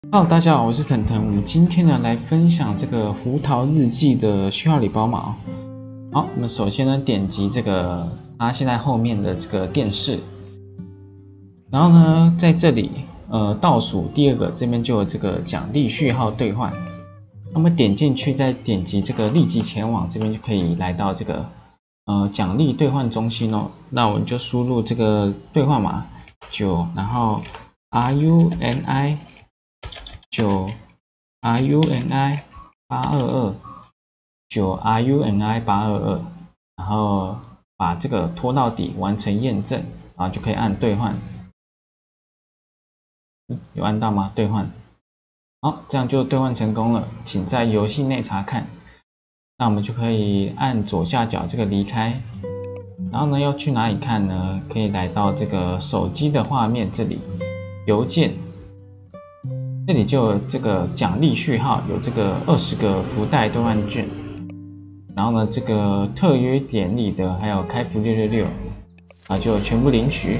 Hello，大家好，我是腾腾。我们今天呢来分享这个胡桃日记的序号礼包码。好，我们首先呢点击这个它现在后面的这个电视，然后呢在这里倒数第二个这边就有这个奖励序号兑换。那么点进去再点击这个立即前往，这边就可以来到这个奖励兑换中心哦。那我们就输入这个兑换码9，然后 RUNI 9 RUNI 822 9 RUNI 822，然后把这个拖到底，完成验证，然后就可以按兑换。有按到吗？兑换。好，这样就兑换成功了，请在游戏内查看。那我们就可以按左下角这个离开。然后呢，要去哪里看呢？可以来到这个手机的画面这里，邮件。这里就有这个奖励序号，有这个20个福袋兑换券，然后呢，这个特约典礼的还有开服666，啊，就全部领取。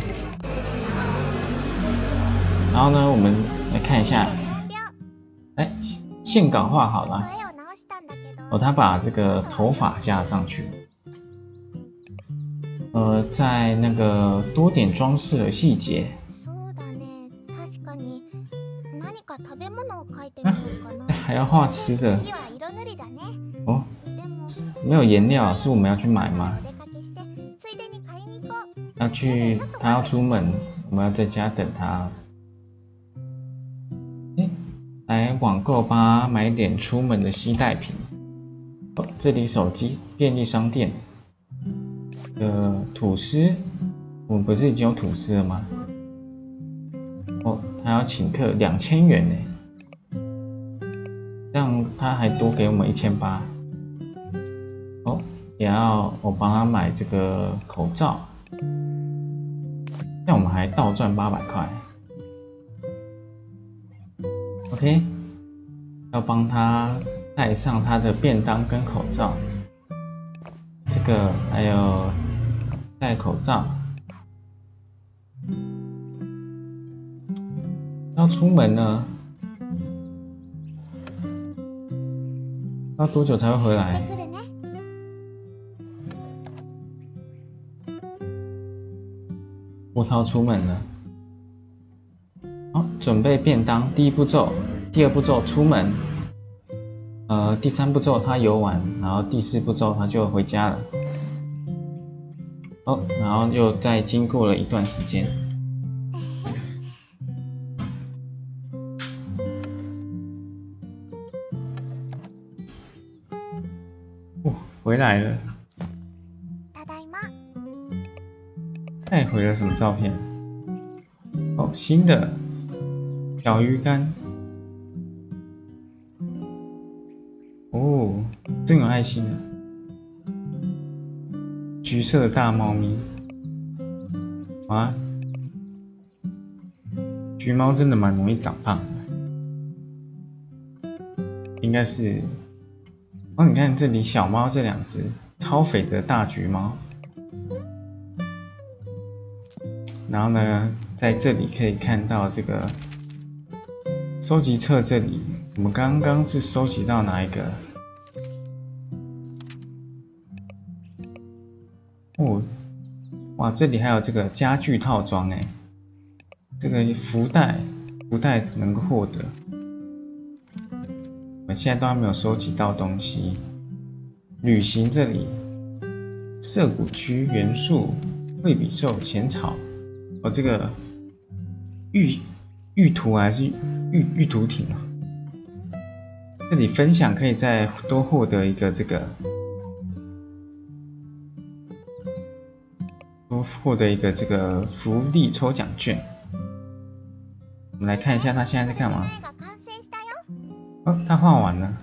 然后呢，我们来看一下，线稿画好了，他把这个头发加上去，在那个多点装饰的细节。还要画吃的哦，没有颜料，是我们要去买吗？他要出门，我们要在家等他。来网购吧，买点出门的携带品。这里手机便利商店。吐司，我们不是已经有吐司了吗？他要请客2000元呢。这样他还多给我们1800。也要我帮他买这个口罩，这样我们还倒赚800块。OK， 要帮他带上他的便当跟口罩，这个还有戴口罩。要出门呢，要多久才会回来？胡桃出门了。好，准备便当，第一步骤，第二步骤出门，第三步骤他游玩，然后第四步骤他就回家了。然后又再经过了一段时间。回来了。带回了什么照片？新的小鱼干。真有爱心的。橘色的大猫咪。橘猫真的蛮容易长胖的。应该是。你看这里小猫这2只，超肥的大橘猫。然后呢，在这里可以看到这个收集册，这里我们刚刚是收集到哪一个？这里还有这个家具套装这个福袋能够获得。我们现在都还没有收集到东西。旅行这里，涩谷区元素惠比寿浅草。这个玉图还是玉图亭啊？这里分享可以再多获得一个这个，福利抽奖券。我们来看一下他现在在干嘛？他画完了。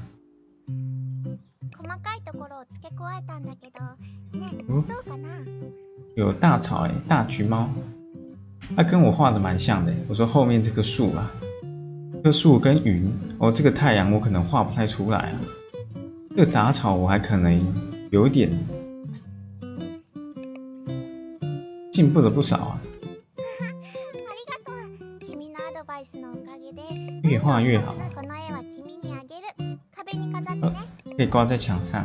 有大草大橘猫。它跟我画的蛮像的。我说后面这棵树啊，这棵树跟云，这个太阳我可能画不太出来啊。这个杂草我还可能有一点进步了不少啊。 越画越好。可以挂在墙上。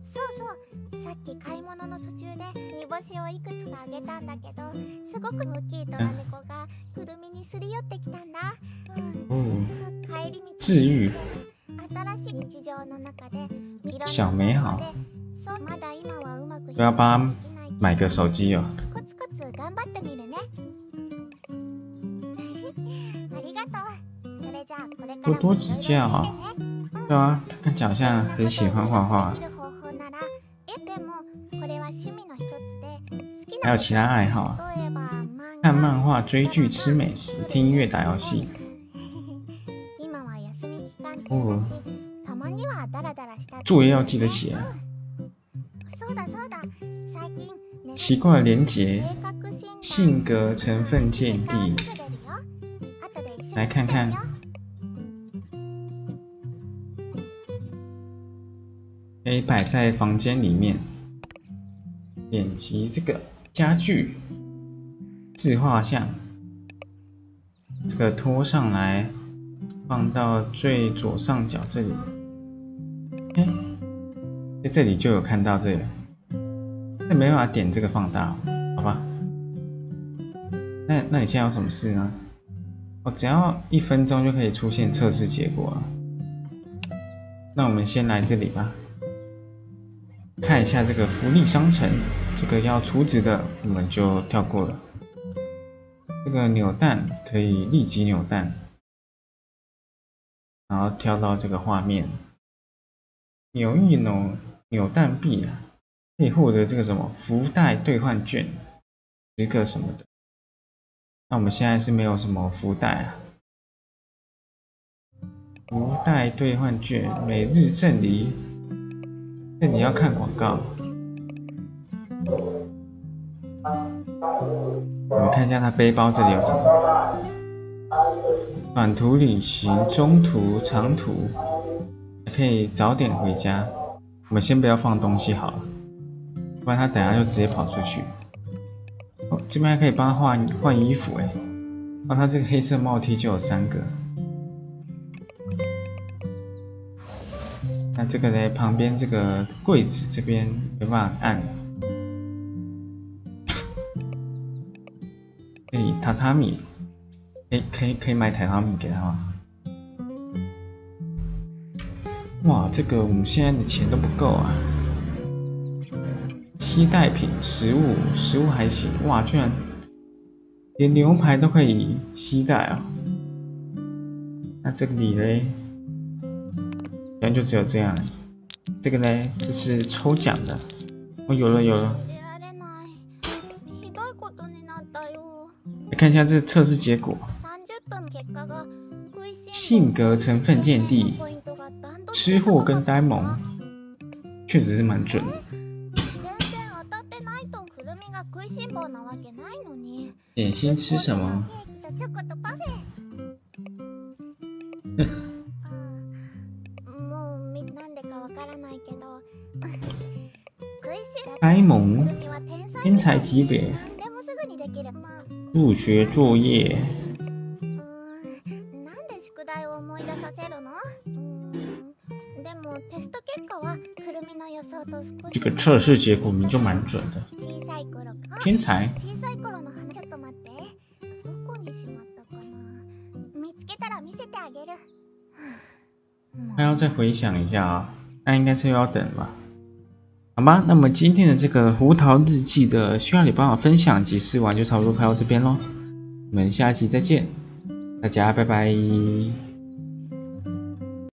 治愈。小美好。我要帮他买个手机哦。多多指教啊！对啊，他看起来好像很喜欢画画。还有其他爱好啊，看漫画、追剧、吃美食、听音乐、打游戏。哦，作业要记得起来。奇怪的连结，性格成分鉴定。来看看。可以摆在房间里面。点击这个家具，自画像，这个拖上来，放到最左上角这里。在这里就有看到这个，但没办法点这个放大，好吧？那你现在有什么事呢？只要1分钟就可以出现测试结果了。那我们先来这里吧。看一下这个福利商城，这个要储值的我们就跳过了。这个扭蛋可以立即扭蛋，然后跳到这个画面，扭一扭蛋币啊，可以获得这个什么福袋兑换券10个什么的。那我们现在是没有什么福袋啊。福袋兑换券，每日赠礼。这里要看广告。我们看一下它背包这里有什么：短途旅行、中途、长途，可以早点回家。我们先不要放东西好了，不然它等下就直接跑出去。这边还可以帮他换衣服哎。它这个黑色帽 T 就有3个。那这个呢，旁边这个柜子这边没办法按。可以榻榻米，可以买榻榻米给他吗？哇，这个我们现在的钱都不够啊。期待品、食物还行，哇，居然连牛排都可以携带啊！那这里嘞？好像就只有这样。这个呢，这是抽奖的。有了。来看一下这个测试结果。性格成分鉴定，吃货跟呆萌，确实是蛮准的。点心吃什么？呆萌，天才级别，数学作业。这个测试结果明就蛮准的。天才。还要再回想一下啊，那应该是又要等吧。好吧，那么今天的这个胡桃日记的需要你帮我分享及试玩就差不多拍到这边咯。我们下集再见，大家拜拜。